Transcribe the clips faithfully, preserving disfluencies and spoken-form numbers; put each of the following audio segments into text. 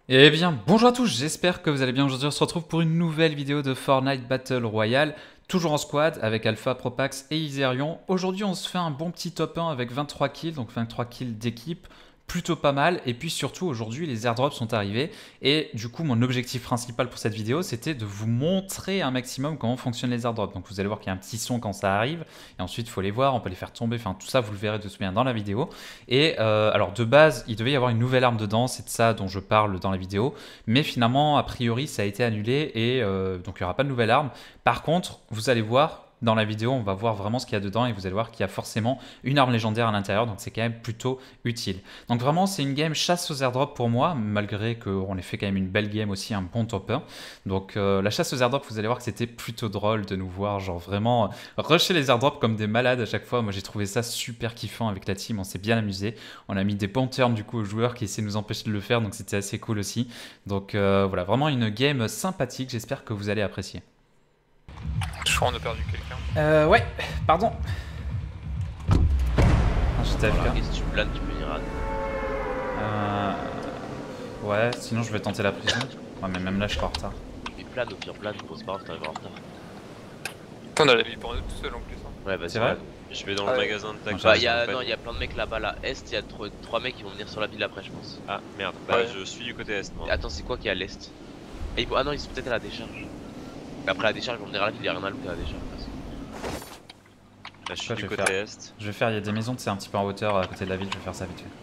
Eh bien, bonjour à tous, j'espère que vous allez bien. Aujourd'hui, on se retrouve pour une nouvelle vidéo de Fortnite Battle Royale, toujours en squad avec Alpha, Propax et Iserion. Aujourd'hui, on se fait un bon petit top un avec vingt-trois kills, donc vingt-trois kills d'équipe, plutôt pas mal. Et puis surtout, aujourd'hui, les airdrops sont arrivés. Et du coup, mon objectif principal pour cette vidéo, c'était de vous montrer un maximum comment fonctionnent les airdrops. Donc vous allez voir qu'il y a un petit son quand ça arrive, et ensuite, il faut les voir, on peut les faire tomber, enfin tout ça, vous le verrez de toute manière dans la vidéo. Et euh, alors de base, il devait y avoir une nouvelle arme dedans, c'est de ça dont je parle dans la vidéo. Mais finalement, a priori, ça a été annulé et euh, donc il n'y aura pas de nouvelle arme. Par contre, vous allez voir, dans la vidéo, on va voir vraiment ce qu'il y a dedans et vous allez voir qu'il y a forcément une arme légendaire à l'intérieur, donc c'est quand même plutôt utile. Donc vraiment, c'est une game chasse aux airdrops pour moi, malgré qu'on ait fait quand même une belle game aussi, un bon top un. Donc euh, la chasse aux airdrops, vous allez voir que c'était plutôt drôle de nous voir, genre vraiment rusher les airdrops comme des malades à chaque fois. Moi, j'ai trouvé ça super kiffant avec la team, on s'est bien amusé. On a mis des bons turns du coup aux joueurs qui essaient de nous empêcher de le faire, donc c'était assez cool aussi. Donc euh, voilà, vraiment une game sympathique, j'espère que vous allez apprécier. Je crois qu'on a perdu quelqu'un. Euh, ouais, pardon. Ah, j'étais Voilà, A F K. et si tu planes, tu peux venir à... Euh... Ouais, sinon je vais tenter la prison. Ouais, mais même là, je suis en retard. Mais plane, au pire plane, bon, c'est pas grave, t'arrives en retard. On a la vie pour nous tout seul en plus. Hein. Ouais, bah C'est vrai. Je vais dans Ah le ouais. magasin de tac. Bah, y a, non, y a plein de mecs là-bas, là, est, y a trois mecs qui vont venir sur la ville après, je pense. Ah merde, bah Ouais. je suis du côté est moi. Et attends, c'est quoi qui est à l'est? Ah, ils- ah non, ils sont peut-être à la décharge. Après la décharge, ils vont venir à la ville, y'a rien à looter à la décharge. Là je suis Quoi, du je vais côté faire est. Je vais faire, il y a des maisons, c'est un petit peu en hauteur à côté de la ville, je vais faire ça vite fait.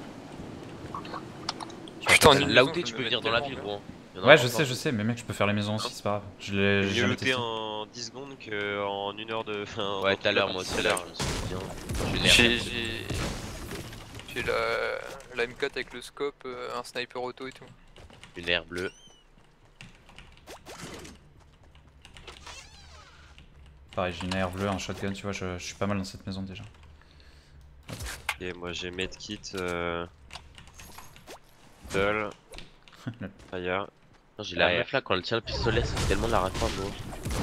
Putain, Là une Là où maison, t'es, je tu me peux mets venir dans la tellement ville, bien. gros. Y en a Ouais, encore je sais, plein. je sais, mais mec, je peux faire les maisons aussi, c'est pas grave. Je l'ai Mieux jamais looté testé. en dix secondes qu'en une heure de. Enfin, Ouais, dans tout à l'heure, toute moi la aussi, tout à partie, l'heure, je me suis bien. Je suis J'ai nerf. j'ai j'ai la la M quatre avec le scope, euh, un sniper auto et tout. Une air bleue. Pareil, j'ai une A R bleue, un shotgun, tu vois, je, je suis pas mal dans cette maison déjà. Et moi j'ai medkit, euh... Dull, fire. J'ai la Ah, meuf là, quand elle tient le pistolet, c'est tellement la réforme, gros.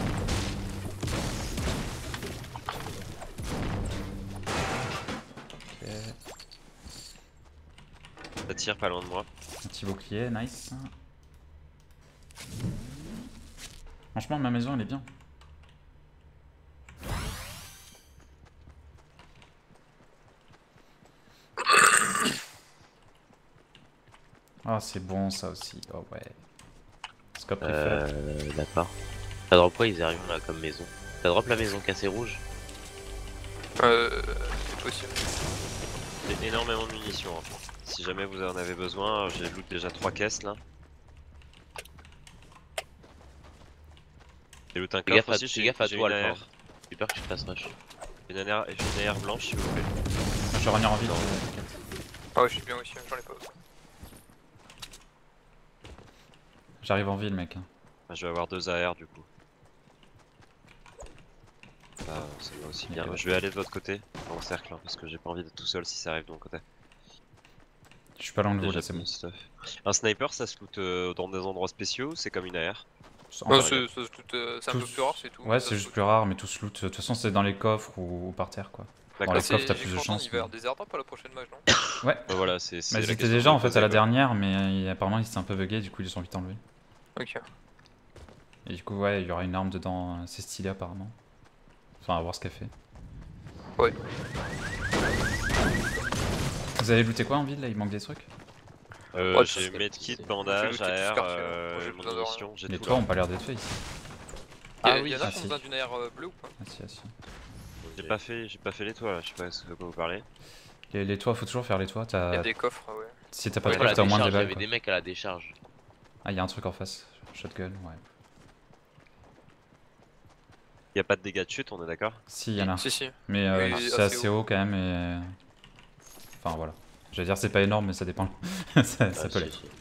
Ok, Ça tire pas loin de moi. un petit bouclier, nice. Franchement, ma maison elle est bien. Ah, c'est bon ça aussi. Oh ouais. Scope préféré. Euh, d'accord. T'as drop quoi, ils arrivent là comme maison? T'as drop la maison cassée rouge? Euh. C'est possible. J'ai énormément de munitions. Hein. Si jamais vous en avez besoin, j'ai loot déjà trois caisses là. J'ai loot un Fais gaffe coffre à, aussi, fais j'ai gaffe à j'ai toi, une Alpha. A R. J'ai peur que tu te fasses rush. Une A R, une A R blanche s'il vous plaît. Je vais revenir en ville. t'inquiète. Ah ouais, je suis bien aussi, j'en ai pas besoin. J'arrive en ville, mec. Ah, je vais avoir deux A R du coup. Bah, ça va aussi bien. Ok. Je vais aller de votre côté, en cercle, hein, parce que j'ai pas envie d'être tout seul si ça arrive de mon côté. Je suis pas loin de vous Déjà là, c'est tout bon. mon stuff. Un sniper, ça se loot euh, dans des endroits spéciaux, c'est comme une A R. En Bah, fait, c'est ça se loot, euh, c'est un peu tous- plus rare, c'est tout. Ouais, Ça c'est se juste loot. plus rare, mais tout se loot. De toute façon, c'est dans les coffres ou, ou par terre quoi. Dans D'accord. les Bah, c'est- coffres, t'as j'ai plus de cru entendre, chance. il va y mais- avoir des airdrops à la prochaine match, non? Ouais, Bah voilà, c'est. c'est bah, la ils étaient question déjà que en je fait à la posais, quoi. dernière, mais il- apparemment ils étaient un peu buggés, du coup ils sont vite enlevés. Ok. Et du coup, ouais, il y aura une arme dedans, euh, c'est stylé apparemment. Enfin, à voir ce qu'elle fait. Ouais. Vous avez looté quoi en ville là? Il manque des trucs? Euh, Ouais, j'ai tout- medkit, tout- bandage, tout- tout- tout ce A R, quartier, hein. euh, Moi, j'ai besoin de rien. munitions, j'ai Les tout toits là. ont pas l'air d'être faits ici. Ah Ah oui, oui, il y en a ah, qui ont si. besoin d'une A R euh, bleue ou pas? Ah si, ah si. J'ai pas fait, j'ai pas fait les toits là, je sais pas de quoi vous parlez. Les, les toits, faut toujours faire les toits. Il y a T'as- des coffres, ouais. Si t'as pas Ouais, de Pour la coffre, t'as au moins des décharge, il y balles avait quoi. des mecs à la décharge. Ah, il y a un truc en face. Shotgun, ouais. Y a pas de dégâts de chute, on est d'accord? Si, il y en a. Si, si. Mais euh, Mais c'est assez assez haut quand même et. Enfin voilà. J'allais dire c'est pas énorme, mais ça dépend. ça ça Ah, peut si, l'être. si.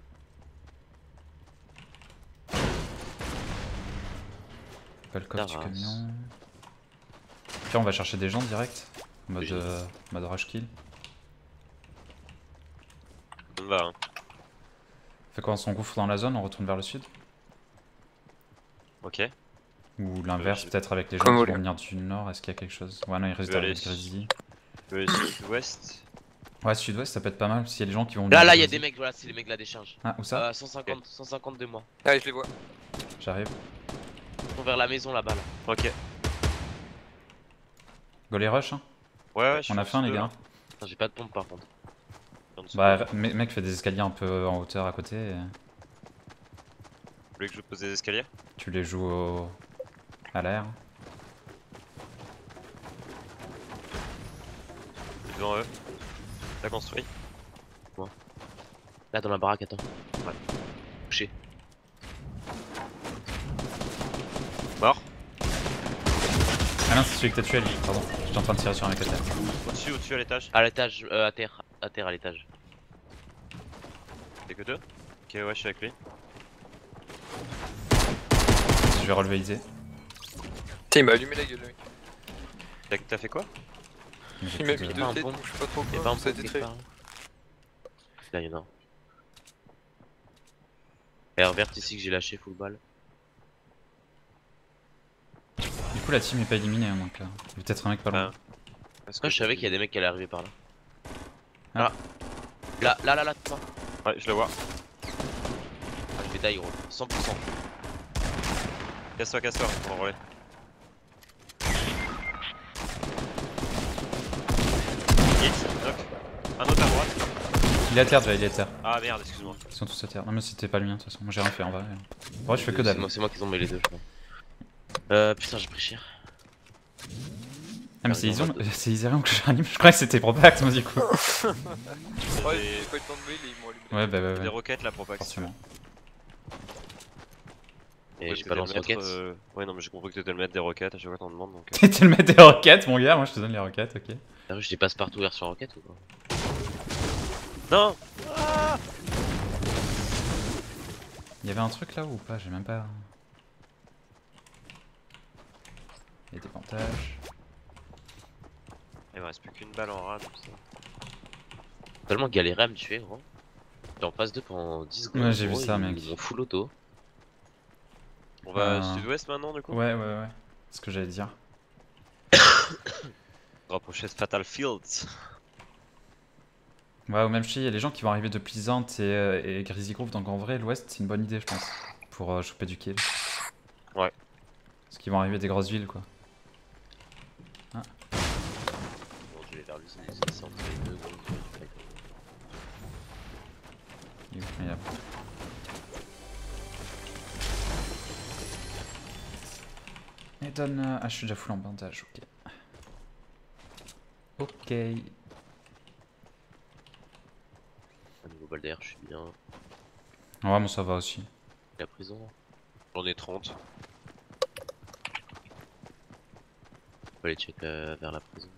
Pas le coffre du Terrasse. camion. Puis on va chercher des gens direct. En mode, Oui. euh, mode rush kill. Ça me va, hein. Fait quoi, on s'engouffre dans la zone, on retourne vers le sud? Ok. Ou l'inverse, je- peut-être avec les gens Comme qui vous vont voulez. venir du nord, est-ce qu'il y a quelque chose? Ouais, non, il reste Je vais derrière aller le Grizzly. Je vais aller sud-ouest. Ouais, sud-ouest, ça peut être pas mal. S'il y a des gens qui vont. Là, venir là, de il y a Brésil. des mecs, voilà, c'est les mecs de la décharge. Ah, où ça Euh, cent cinquante, cent cinquante de moi. Ah, je les vois. J'arrive. Ils sont vers la maison là-bas. Là. Ok. Go les rush, hein. Ouais, ouais, je On suis a en faim, les dessous, gars. là. Putain, j'ai pas de pompe par contre. En dessous. Bah, me- mec fait des escaliers un peu en hauteur à côté. Et Vous voulez que je vous pose des escaliers? tu les joues au... à l'air. Devant eux. T'as construit? Là, dans la baraque, attends. Ouais. Touché. Mort. Ah non, c'est celui que t'as tué, lui. Pardon. J'étais en train de tirer sur un mec à terre. Au-dessus, au-dessus à l'étage. À l'étage, euh, à terre. À terre, à l'étage. T'es que deux? Ok, ouais, je suis avec lui. Je vais relever Isé. Tiens, il m'a allumé la gueule, le mec. T'as- T'as fait quoi? Il m'a mis Pas deux un têtes, bon. donc je sais pas trop Y'a pas quoi. un Ça a pompe été quelque très. part. Là, y'en a un. Air verte ici que j'ai lâché full balle. Du coup, la team est pas éliminée, hein, donc là. Il y a peut-être un mec pas loin. Est-ce Moi, je j'ai savais vu- qu'il y a des mecs qui allaient arriver par là. Ah. Ah. Là, là, là, là, toi. Ouais, je le vois. Ah, je vais taille, gros. cent pour cent. Casse-toi, casse-toi, on va enrôler. Hit, knock. Un autre à droite. Il est à terre déjà, il est à terre. Ah merde, excuse-moi. Ils sont tous à terre. Non, mais c'était pas le mien, de toute façon. Moi, j'ai rien fait en vrai. Ouais, je fais que C'est dalle. moi, c'est moi qui ont mis les deux, je crois. Euh, putain, j'ai pris cher. Ah, mais c'est Ils ont Ison- pas de- c'est Iserion que j'anime. Je crois que c'était Propact, moi, du coup. Ouais, Des- j'ai pas eu le temps de mail et ils m'ont allumé. Ouais, bah, ouais, Des ouais. roquettes là pour pas que Forcément. Et Ouais, j'ai t'étais pas le lancé maître, roquette. euh, Ouais, non, mais j'ai compris que t'étais le maître des roquettes. À chaque fois t'en demandes donc. euh. T'étais le maître des roquettes, mon gars. Moi, je te donne les roquettes, ok. Sérieux, je dépasse partout version roquette ou quoi? Non! Il y avait un truc là ou pas? J'ai même pas. Il y a des vantages. Il me reste plus qu'une balle en rame. Ça. Tellement galéré à me tuer, gros. J'étais en phase deux pendant dix secondes. Ouais, j'ai vu gros, ça, ils- mec. Ils m'ont full auto. On va Euh. sud-ouest maintenant du coup? Ouais, ouais, ouais. C'est ce que j'allais dire. Rapprocher de Fatal Fields. Ouais, ou même si il y a les gens qui vont arriver de Pleasant et, euh, et Greasy Grove, donc en vrai, l'ouest c'est une bonne idée, je pense, pour euh, choper du kill. Ouais. Parce qu'ils vont arriver des grosses villes, quoi. Bon, je vais vers lui, c'est c'est- c'est entre les deux. donc, euh, Il est où? Il est là. Et donne. euh, Ah, je suis déjà full en bandage, ok. Ok. Un nouveau bal d'air, je suis bien. Ouais, bon, ça va aussi. La prison. J'en ai trente. On va aller check euh, vers la prison.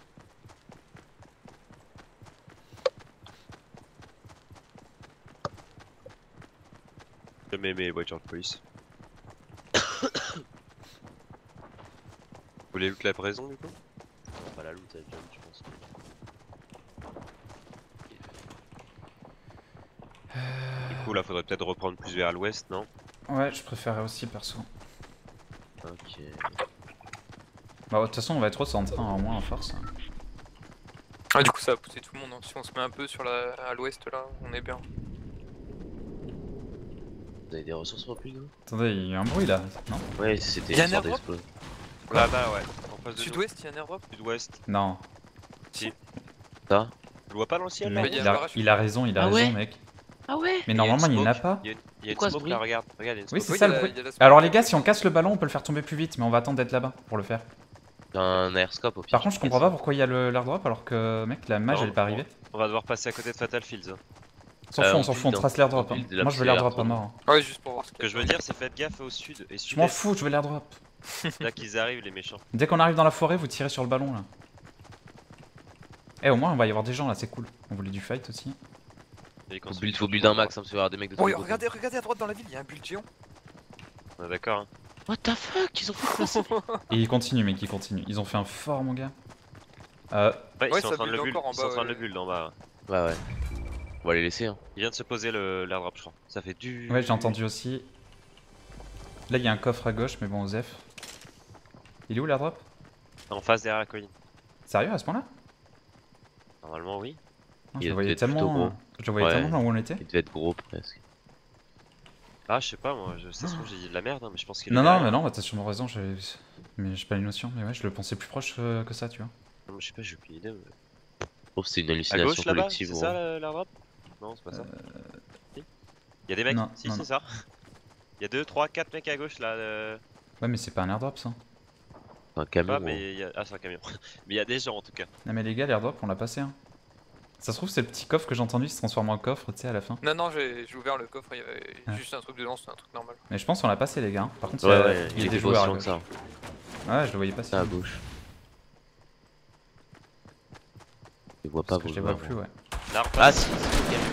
Je mets mes voitures de police. Vous voulez loot la prison du coup? On va pas la loot avec John, je pense. Du coup là faudrait peut-être reprendre plus vers l'ouest, non? Ouais, je préférais aussi, perso. Ok. Bah, de toute façon, on va être au centre, hein, au moins en force. Ah, du coup, ça va pousser tout le monde. Hein. Si on se met un peu sur la... à l'ouest là, on est bien. Vous avez des ressources pour plus nous? Attendez, il y a eu un bruit là, non? Ouais, c'était Il y a une un sorte airdrop d'explosion. Là-bas ouais. En face de nous. Sud-ouest, il y a un airdrop. Sud-ouest. Non. Ça? Je le vois pas dans le ciel Le là? mec, il y a il un a, parachute. il a raison, il a Ah raison, ouais mec. Ah ouais? Mais Il y a une normalement, il n'y en a smoke. pas. Il y a une, il y a une quoi, ce smoke bruit? là, regarde. Regarde, il y a une Oui, smoke. c'est Oui, ça il y le a- bruit. il y a la smoke. Alors, les gars, si on casse le ballon, on peut le faire tomber plus vite, mais on va attendre d'être là-bas pour le faire. Un airscope au pire. Par contre, je comprends pas pourquoi il y a le- l'airdrop alors que, mec, la mage Non, elle est pas arrivée. On va devoir passer à côté de Fatal Fields. hein. On s'en Euh, fout, on on s'en fout, on build, trace l'airdrop. on Hein. build la Moi, je veux pluie l'airdrop à à mort. hein. Ouais, juste pour voir ce Ce que je veux dire, c'est faites gaffe au sud et Je sud. m'en fous, je veux l'airdrop. Là qu'ils arrivent, les méchants. Dès qu'on arrive dans la forêt, vous tirez sur le ballon là. Eh, au moins, on va y avoir des gens là, c'est cool. On voulait du fight aussi. Et Faut build, faut build un max, hein, parce qu'il va y avoir des mecs de tous Oh, les et côtés. regardez, regardez à droite dans la ville, il y a un build géant. On est d'accord. Hein. What the fuck? Ils ont fait quoi ça? Et ils continuent, mec, ils continuent. Ils ont fait un fort, mon gars. Euh, Ouais, Ouais, ils sont en ça train de le build build. encore en Ils sont en bas, train de ouais. le build en bas. Ouais, ouais. On va les laisser, hein. Il vient de se poser le l'airdrop, je crois. Ça fait du. ouais, j'ai entendu aussi. Là, il y a un coffre à gauche, mais bon, Zef. Il est où l'airdrop? En face derrière la colline. Sérieux à ce point-là? Normalement, oui. Je Il le voyais devait être plutôt tellement. gros. Je le voyais Ouais. tellement là où on était. Il devait être gros presque. Ah, je sais pas, moi, je... ça se trouve, j'ai dit de la merde, hein, mais je pense qu'il est Non, non, derrière. mais non, bah, t'as sûrement raison. j'ai- Mais j'ai pas les notions. Mais ouais, je le pensais plus proche euh, que ça, tu vois. Non, je sais pas, j'ai aucune idée. Mais... Oh, c'est une À hallucination gauche là-bas, collective, c'est gros. ça le- l'airdrop? Non, c'est pas ça. Si. Il y a des mecs? Non, Si, non, c'est non. ça. Il y a deux, trois, quatre mecs à gauche là. euh, Ouais, mais c'est pas un airdrop ça. C'est un je sais camion, pas, gros. mais il y a... Ah, c'est un camion. Mais il y a des gens en tout cas. Non, mais les gars, l'airdrop, on l'a passé. Hein. Ça se trouve, c'est le petit coffre que j'ai entendu se transforme en coffre, tu sais, à la fin. Non, non, j'ai j'ai ouvert le coffre, il y avait Ah. juste un truc dedans, c'était un truc normal. Mais je pense qu'on l'a passé, les gars. hein. Par contre, Ouais, il y a, ouais, il y a il des était joueurs. à conscient de gauche. ça. Ouais, je le voyais passer. Ça à gauche. Je vois pas Parce que vos je les vois joueurs, plus, moi. ouais. L'arbre. Ah si, c'est le camion.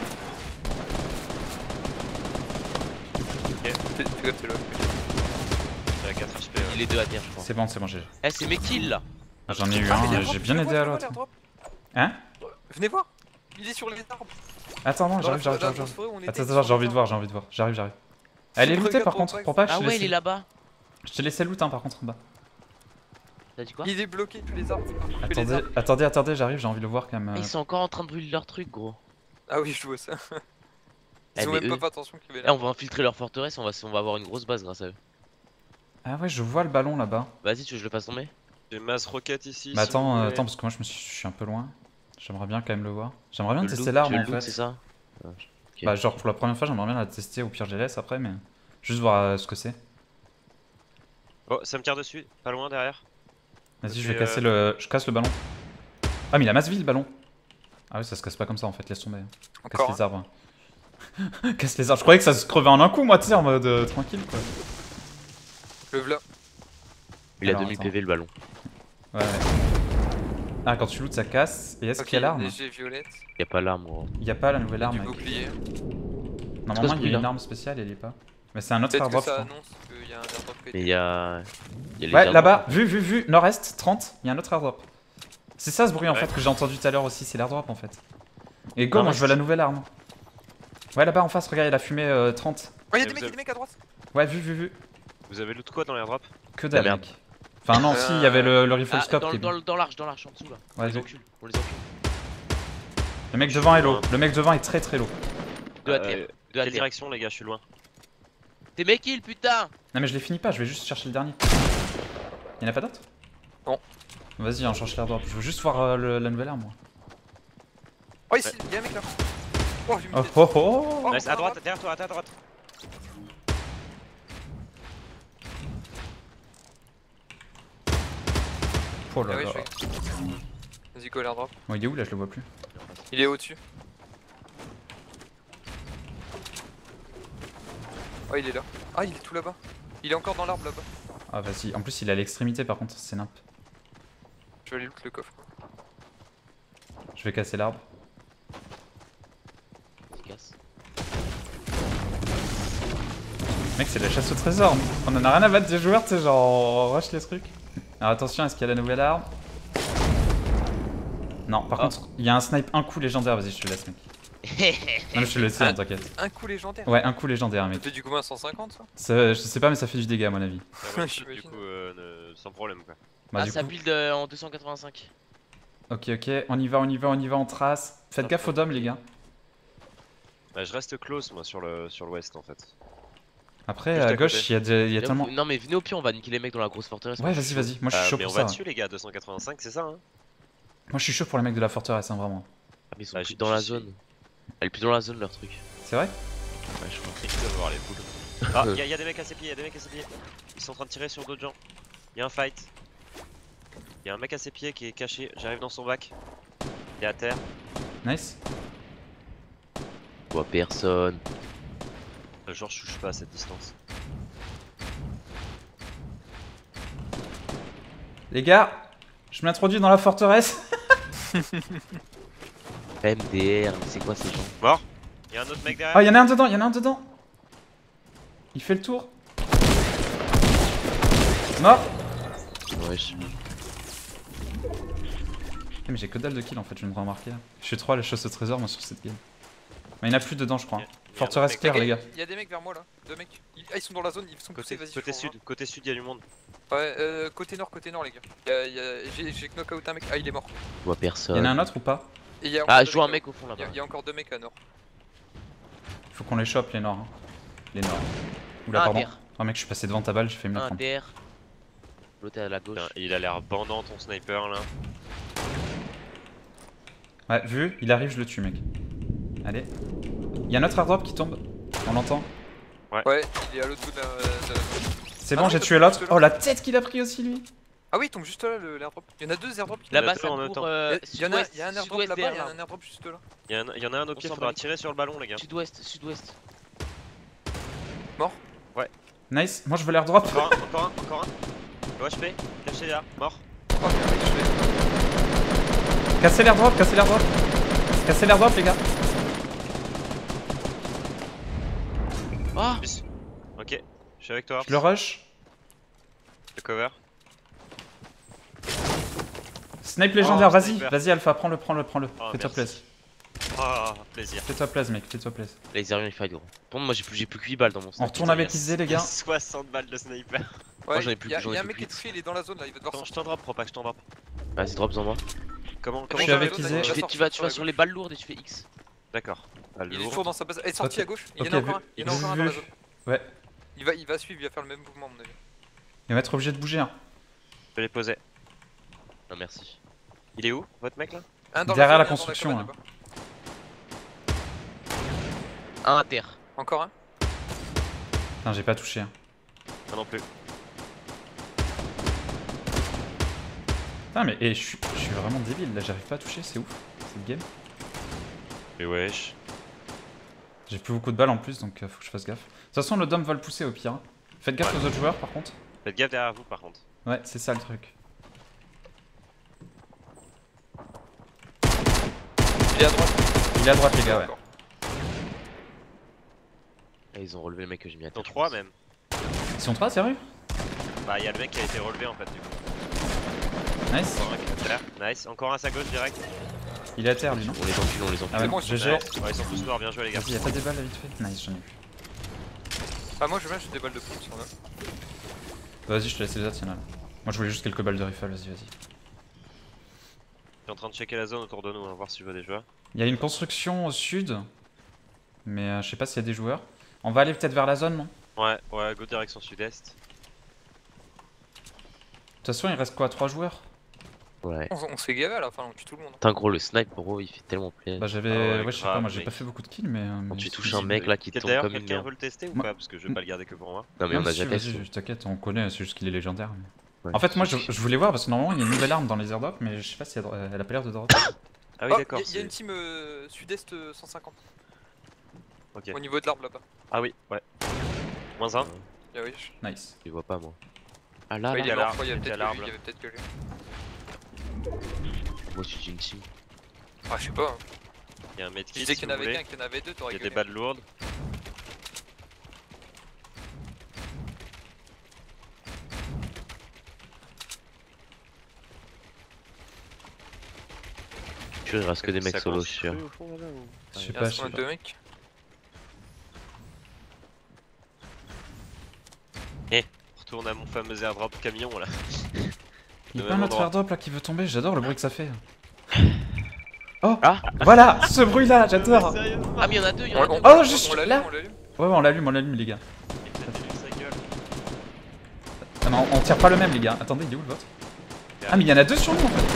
Ok, fais fais gaffe, c'est là. Il a quatre H P. ouais. Il est deux à terre, je crois. C'est bon, c'est bon, j'ai. Eh, c'est mes kills là. J'en ai eu Ah, un, mais mais l'airdrop, j'ai bien je le aidé vois, à je le vois, l'autre. l'airdrop. Hein Venez voir. Il est sur les arbres. Attends, non, Dans j'arrive, la- j'arrive, dans la j'arrive. forêt où on était, Attends, sur attends, j'ai les envie de arbres. voir, j'ai envie de voir. J'arrive, j'arrive. Elle est lootée Regarde par pour contre, Pax. pour pas que je Ah te ouais, il est laisse. là-bas. Je t'ai laissé loot, hein, par contre, en bas. T'as dit quoi? Il est bloqué, tous les arbres. Que les Attendez, arbres. attendez, attendez, j'arrive, j'ai envie de le voir quand même. Ah, euh. Ils sont encore en train de brûler leur truc, gros. Ah oui, je vois ça. Eh, Ils ont mais même pas eux- fait attention qu'il y avait Eh, là. on va infiltrer leur forteresse, on va, on va avoir une grosse base grâce à eux. Ah ouais, je vois le ballon là-bas. Vas-y, tu veux que je le fasse tomber? J'ai masse rocket ici. Bah si vous attends, euh, voulez. attends, parce que moi je me suis, je suis un peu loin. J'aimerais bien quand même le voir. J'aimerais bien Tu veux le tester loot- l'arme tu veux en le loot, fait. c'est ça? Ah, ok. Bah genre pour la première fois j'aimerais bien la tester, au pire je laisse après mais... Juste voir euh, ce que c'est. Oh, ça me tire dessus, pas loin derrière. Vas-y, je Ok, vais casser euh, le... Je casse le ballon. Ah mais il a masse vie le ballon. Ah oui, ça se casse pas comme ça en fait, laisse tomber. Casse Encore. les arbres. Casse les arbres. Je croyais que ça se crevait en un coup moi, tu sais, en mode euh, tranquille quoi. Le v'là. Il a Alors, deux mille attends. P V le ballon. Ouais. ouais. Ah, quand tu lootes ça casse. Et est-ce Ok, qu'il y a l'arme? G violette, Y'a pas l'arme, gros. Il y a pas la nouvelle arme du mec. bouclier. Normalement C'est quoi ce il y a bruit, une là arme spéciale et elle est pas. Mais c'est un autre Peut-être que airdrop je ça crois. annonce qu'il y a un airdrop qui a Mais été- y'a. Y a les Ouais, airdrops. là-bas, vu, vu, vu, nord-est, trente, il y a un autre airdrop. C'est ça ce bruit en Ouais. fait que j'ai entendu tout à l'heure aussi, c'est l'airdrop en fait. Et go, moi Nord-est. je veux la nouvelle arme. Ouais, là-bas en face, regarde, il a fumé euh, trente. Oh, y'a Mais des vous mecs, y'a avez- des mecs à droite. Ouais, vu, vu, vu. Vous avez loot quoi dans l'airdrop? Que dalle, La merde. mec. Enfin, non, si, il y avait le, le rifle Ah, scope dans, qui est dans, bien. dans l'arche, dans l'arche, en dessous là. On Ouais, les vu. encule, on les encule. Le mec devant est low. Le mec devant est très très low. Deux à Euh, terre. Deux à Quelle terre. direction les gars, je suis loin. T'es mes kills, putain! Non, mais je les finis pas, je vais juste chercher le dernier. Y'en a pas d'autres? Non. Vas-y, on change l'airdrop. Je veux juste voir euh, le- la nouvelle arme, moi. Oh, ici, y'a un mec là. Oh, j'ai mis Oh des- oh oh! Oh, Nice, à droite, derrière toi, à ta droite. Oh Ah là ouais, là. je fais. Vas-y, go l'airdrop. Bon, il est où là? Je le vois plus. Il est au-dessus. Oh, il est là. Ah, il est tout là-bas. Il est encore dans l'arbre là-bas. Ah, vas-y. En plus, il est à l'extrémité par contre, c'est nimp. Je vais aller loot le coffre. Je vais casser l'arbre. Il casse. Mec, c'est la chasse au trésor. On en a rien à battre des joueurs, tu sais, genre on rush les trucs. Alors attention, est-ce qu'il y a la nouvelle arme? Non, par Ah. contre, il y a un snipe un coup légendaire. Vas-y, je te laisse, mec. Non, mais je te le laisse, Ah. t'inquiète. Un coup légendaire. Ouais, un coup légendaire, Ça mec. fait du combien? cent cinquante ça? Ça, je sais pas, mais ça fait du dégât à mon avis. Ah ouais, du J'imagine. coup, euh, ne- sans problème quoi. Bah, Ah, du ça coup. build euh, en deux cent quatre-vingt-cinq. Ok, ok, on y va, on y va, on y va, on trace. Faites gaffe aux dômes, les gars. Bah, je reste close moi sur le sur l'ouest en fait. Après, Juste à à gauche, côté. il y a, des- il y a J'avoue, tellement. Non, mais venez au pire, on va niquer les mecs dans la grosse forteresse. Ouais, vas-y, vas-y. Moi, je suis Euh, chaud mais on pour va ça. dessus les gars, deux cent quatre-vingt-cinq, c'est ça hein? Moi, je suis chaud pour les mecs de la forteresse, hein, vraiment. Ah, mais ils sont Bah, plus j'y- dans la j'y zone. suis. Elle est plus dans la zone, leur truc. C'est vrai? Ouais, je crois. Et qu'ils doivent voir les poules. Ah, y'a y a des mecs à ses pieds, y'a des mecs à ses pieds. Ils sont en train de tirer sur d'autres gens. Y'a un fight. Y'a un mec à ses pieds qui est caché. J'arrive dans son bac. Il est à terre. Nice. Je vois personne. Euh, Genre, je touche pas à cette distance. Les gars, je m'introduis dans la forteresse. M D R, mais c'est quoi ces gens? Mort. Y'a un autre mec derrière. Ah, y'en a un dedans, y'en a un dedans. Il fait le tour. Mort. Ouais, je... Eh, mais j'ai que dalle de kill en fait, je viens de remarquer là. Je suis trop à la chasse au trésor moi sur cette game. Mais il y en a plus dedans, je crois. Y'a- y'a un autre Forteresse mec. claire, les gars. Il y a des mecs vers moi là. Deux mecs. Ils- Ah, ils sont dans la zone, ils sont poussés, Côté, vas-y. côté je sud, rejoins. côté sud, y'a du monde. Ouais, euh, côté nord, côté nord, les gars. Y a- y a- J'ai j'ai knockout un mec. Ah, il est mort. je vois Il y en a personne. un autre ou pas? Et y a encore Ah, deux je vois un mecs mec au fond Il là-bas. y, a- y a encore deux mecs à nord. Faut qu'on les chope, les nords. hein. Les nords. Oula, Un pardon. terre. Oh mec, je suis passé devant ta balle, j'ai fait me la Un prendre. terre. L'autre est à la gauche. Putain, il a l'air bandant ton sniper là. Ouais, vu, il arrive, je le tue, mec. Allez. Y'a un autre airdrop qui tombe. On l'entend. Ouais, il est à l'autre bout de la. de la- C'est Ah bon, non, j'ai il tué tombe l'autre. juste là. Oh, la tête qu'il a pris aussi, lui. Ah oui, il tombe juste là, le- l'airdrop. Il y en a deux airdrops qui tombent. Là-bas, deux ça en même court temps. euh, Il y en a, sud-ouest. il y a un airdrop sud-ouest là-bas, il y a derrière, un airdrop juste là. Il y, en a un- y en a un au On pied, s'en faudra bat. tirer sur le ballon les gars. Sud-ouest, sud-ouest. Nice. Moi, je veux l'airdrop. Encore un, encore un, encore un. Le H P, caché là, mort. Oh, putain, mec, je fais- Cassez l'airdrop, cassez l'airdrop. Cassez l'airdrop, les gars. Ah Yes. Ok, je suis avec toi. Je le rush. Le cover. Snipe légendaire, Oh, vas-y. sniper. Vas-y, Alpha, prends-le, prends-le, prends-le. Oh, Fais-toi merci. plaisir. Oh, plaisir. Fais-toi plaisir, mec, fais-toi plaisir. Les Arians il fight gros. Par contre, moi j'ai plus, j'ai plus que huit balles dans mon On sac. retourne avec Izé, les gars. soixante balles de sniper. Ouais, j'en ai plus- y a, j'en ai y a un plus mec qui est que touché, il est dans la zone là, il va devoir Attends, je sortir. t'en drop, Propac, je t'en drop. Vas-y, drop en moi. Comment, Je comment suis ça avec va, Izé. toi, Tu, va fais, sortir tu vas, tu sur vas la sur gauche. les balles lourdes et tu fais X. D'accord. Ah, Il est lourd. toujours dans sa base. Elle est sortie Ok. à gauche, il y en Ok, a encore un. vu- Il y en a encore un dans vu- la zone. Ouais. Il va, il va suivre, il va faire le même mouvement à mon avis. Il va être obligé de bouger. Hein. Je vais les poser. Non, merci. Il est où, votre mec là? Un dans Derrière la zone, un dans construction, cabane, hein. là-bas. Un à terre. Encore un. Putain, j'ai pas touché. Hein. Moi non plus. Putain, mais et je suis je suis vraiment débile. Là, j'arrive pas à toucher, c'est ouf. C'est le game. Mais wesh. J'ai plus beaucoup de balles en plus, donc euh, faut que je fasse gaffe. De toute façon, le dom va le pousser au pire. hein. Faites gaffe Ouais. aux autres joueurs, par contre. Faites gaffe derrière vous par contre. Ouais, c'est ça le truc. Il est à droite. Il est à droite, les gars, ouais. Encore. Ah, ils ont relevé le mec que j'ai mis à Ils terre. sont trois même. Ils sont trois, sérieux? Bah, y'a le mec qui a été relevé en fait du coup. Nice. Encore un qui est à terre. Nice. Encore un à sa gauche direct. Il est à terre, lui, non? On les encule, on les encule. Ah ouais, bon, G G. c'est Ouais, ils sont tous morts, bien joué les gars. Vas-y, y'a pas des balles là, vite fait? Nice, j'en ai plus. Ah, moi je mets des balles de pompe si on a. Vas-y, je te laisse les autres, y'en a là. Moi, je voulais juste quelques balles de rifle, vas-y, vas-y. Je suis en train de checker la zone autour de nous, on va voir si je vois des joueurs. Il y a une construction au sud, mais euh, je sais pas s'il y a des joueurs. On va aller peut-être vers la zone, non? Ouais, ouais, go direction sud-est. De toute façon, il reste quoi? trois joueurs? Ouais. On, on se fait gaver à la fin, on tue tout le monde. Putain, gros, le snipe, gros, il fait tellement plaisir. Bah, j'avais. Ah ouais, ouais, je sais pas, grave, moi j'ai mec. pas fait beaucoup de kills, mais. euh, Quand mais tu c'est- touches un mec là qui Quel- tombe D'ailleurs, comme une quelqu'un merde. veut le tester ou Moi- pas? Parce que je vais pas le garder que pour moi. Non, mais on Non, a si, déjà vas-y, testé. je- t'inquiète, on connaît, c'est juste qu'il est légendaire. mais- Ouais. En fait, moi je, je voulais voir parce que normalement il y a une nouvelle arme dans les airdrops, mais je sais pas si elle, elle a pas l'air de drop. Ah oui, Oh, d'accord. il y, a c'est- une team euh, sud-est euh, cent cinquante. Ok. Au niveau de l'arbre là-bas. Ah oui, ouais. Moins un. Ah oui. Nice. Je vois pas, moi. Ah là, Ouais, là, il est à mort, l'arbre, je crois, il y il avait était à peut-être que lui, l'arbre. il y avait peut-être que lui. moi aussi j'ai une team. Ah, je sais pas. hein. Il y a un Je medkit disais si qu'il y vous en avait voulez. qu'un, qu'il y en avait deux, Il t'aurais y a des gagné. balles lourdes. Tu il reste que des mecs Ça solo, je suis construit sûr. au fond, là, ou- Je sais Il pas, reste je sais combien pas. de mecs? Retourne à mon fameux airdrop camion là. Il y a Au pas un même autre endroit. airdrop là qui veut tomber, j'adore le bruit que ça fait. Oh Ah. Voilà, ce bruit là, j'adore. Sérieusement Ah, mais y'en a deux, y'en a On- deux. Oh, on- je on suis l'allume, là. on l'allume. Ouais, ouais, on l'allume, on l'allume les gars. Il a peut-être vu sa gueule. Ah non, on tire pas le même les gars. Attendez, il est où le vôtre? Ah, mais il y en a deux sur nous en fait.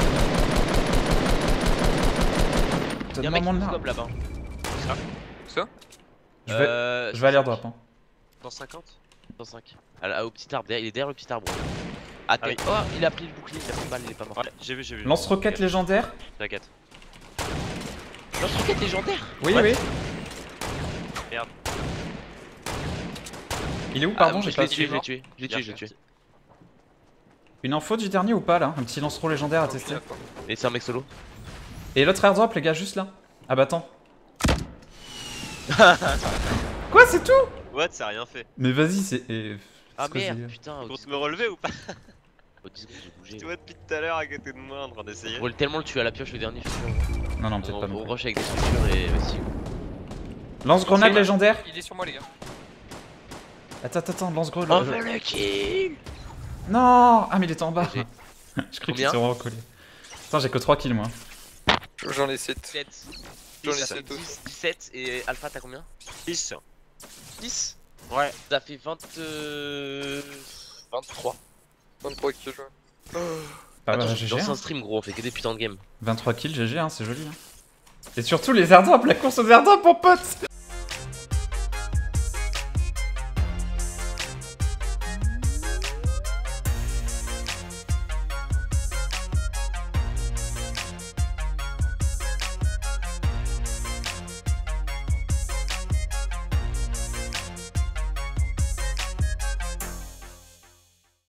Y'a un Donne-moi mec mon qui arme. scope là-bas. Ça? Je vais, Euh, je vais aller airdrop. Hein. cent cinquante. cent cinq. Ah, là, au petit arbre, derrière- il est derrière le petit arbre. Ah, Ah oui. oh, il a pris le bouclier, il a pris une balle, il est pas mort. Ouais, j'ai vu, j'ai vu. Lance-roquette légendaire. T'inquiète. Lance-roquette légendaire. Oui, Ouais. oui. Merde. Il est où, pardon? Ah, J'ai je pas l'ai tué, je suivi. l'ai tué, je l'ai tué, je l'ai tué. Une info du dernier ou pas là? Un petit lance-roue légendaire à tester. Et c'est un mec solo. Et l'autre airdrop, les gars, juste là. Ah bah attends. Quoi, c'est tout? What, ça a rien fait. Mais vas-y, c'est. eh, Ah c'est quoi, merde, c'est- putain. au Pour dix te me relever ou pas? secondes- au dix secondes, j'ai bougé. Tu vois depuis tout à l'heure à côté de moi en train d'essayer. On roule tellement le tuer à la pioche le dernier, je suis sûr. Non, non, On, peut-être pas. on non plus. rush avec des structures et vas-y. Lance-grenade C'est- légendaire. Il est sur moi, les gars. Attends, attends, attends, lance-grenade. On veut le kill. Non! Ah, mais il était en bas. J'ai- Je crois qu'il Combien se recollé. Putain, j'ai que trois kills moi. J'en ai sept. sept. J'en ai dix, sept aussi. dix, dix-sept et Alpha t'as combien? dix. dix. Ouais. Ça fait vingt... euh, vingt-trois. vingt-trois kills, ouais. Pas Attends, mal, je G G. lance hein. un stream gros, on fait que des putains de games. vingt-trois kills, G G, hein, c'est joli. Hein. Et surtout les airdrops, la course aux airdrops, mon pote.